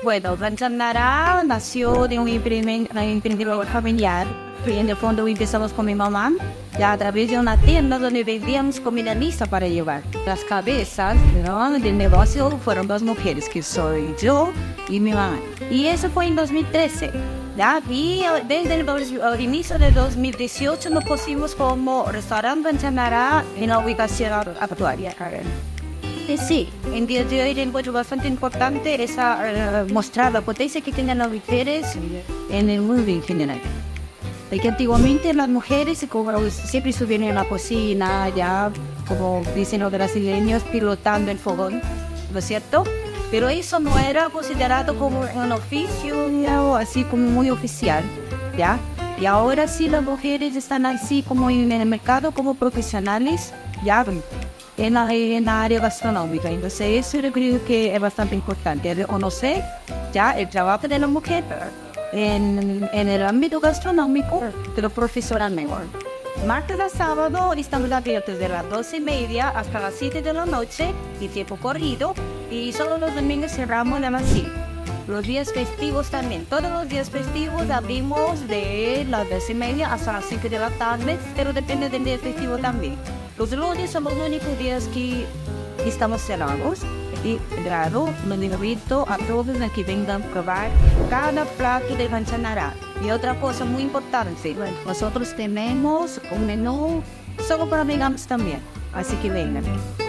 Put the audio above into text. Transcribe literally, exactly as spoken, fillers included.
Bueno, Ranchanara nació de un emprendi- un emprendedor familiar. Y en el fondo empezamos con mi mamá, ya a través de una tienda donde vendíamos comida lista para llevar. Las cabezas, ¿no?, del negocio fueron dos mujeres, que soy yo y mi mamá. Y eso fue en dos mil trece. ¿Ya? Y desde el, dos- el inicio de dos mil dieciocho nos pusimos como restaurante Ranchanara en la ubicación actual. Y sí, en día de hoy encuentro bastante importante esa eh, mostrar la potencia que tienen las mujeres en el mundo en general. Porque antiguamente las mujeres como, siempre estuvieron en la cocina, ya como dicen los brasileños, pilotando el fogón, ¿no es cierto? Pero eso no era considerado como un oficio, ya, o así como muy oficial, ¿ya? Y ahora sí las mujeres están así como en el mercado como profesionales, ya, en la, en la área gastronómica. Entonces eso yo creo que es bastante importante, reconocer ya el trabajo de la mujer en, en el ámbito gastronómico, pero profesional mejor. Martes a sábado estamos abiertos de las doce y media hasta las siete de la noche y tiempo corrido, y solo los domingos cerramos a las cinco. Los días festivos también, todos los días festivos abrimos de las doce y media hasta las cinco de la tarde, pero depende del día festivo también. Los lunes son los únicos días que estamos cerrados. Y claro, los invito a todos a que vengan a probar cada plato de Ranchanara. Y otra cosa muy importante, nosotros tenemos un menú solo para veganos también, así que vengan.